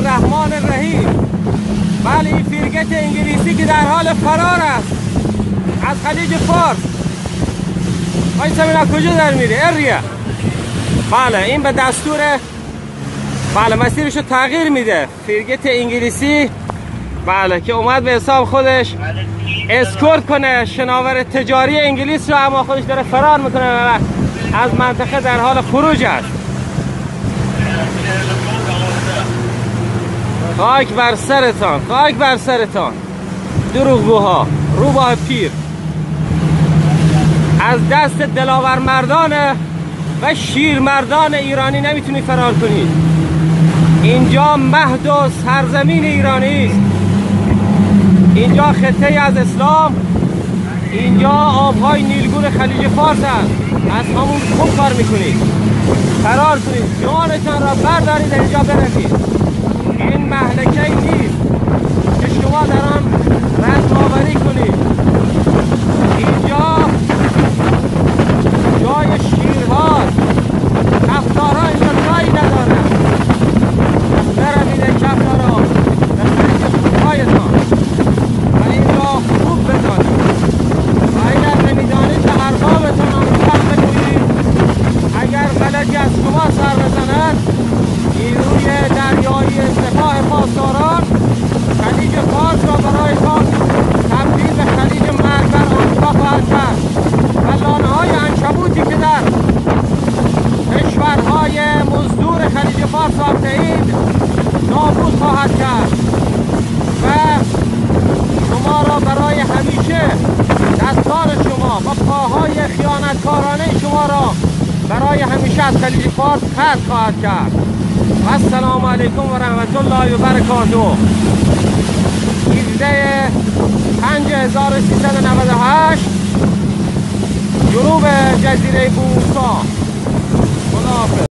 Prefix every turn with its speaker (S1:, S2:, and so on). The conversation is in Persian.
S1: الرحمن الرحیم. بله، این فرگت انگلیسی که در حال فرار است از خلیج فارس. آی سمینا کجا در میره؟ اریا. بله، این به دستور بله مسیرش رو تغییر میده. فرگت انگلیسی بله که اومد به حساب خودش اسکورت کنه شناور تجاری انگلیس رو، اما خودش داره فرار میکنه و از منطقه در حال خروج است. خاک بر سرتان، خاک بر سرتان دروغگوها، روباه پیر. از دست دلاور مردان و شیرمردان ایرانی نمیتونی فرار کنی. اینجا مهد و سرزمین ایرانی است. اینجا خطه از اسلام، اینجا آبهای نیلگون خلیج فارس است. از همون خوب کار میکنید، فرار کنید، جانتان را بردارید اینجا بروید. این مهلکه نیست که شما در آن رستاوری کنید. اینجا جای شیرهاست. کفتارها اینجا جایی ندارند. بروید کفتارها در خلیج پایتان و این را خوب بدانید. و اگر نمیدانید به اربابتان آموزش بگویید. اگر غلطی از شما سر بزند، نیروی دریایی سپاه پاسداران خلیج فارس را برایتان تبدیل به خلیج مرگ بر آنجا خواهد کرد و لانه‌های عنکبوتی که در کشورهای مزدور خلیج فارس ساخته‌اید نابود خواهد کرد و شما را برای همیشه دستان شما و پاهای خیانتکارانه شما را برای همیشه از خلیج فارس قطع خواهد کرد. السلام علیکم و رحمت الله و برکاته. 17/5398 جنوب جزیره بوسا. خداحافظ.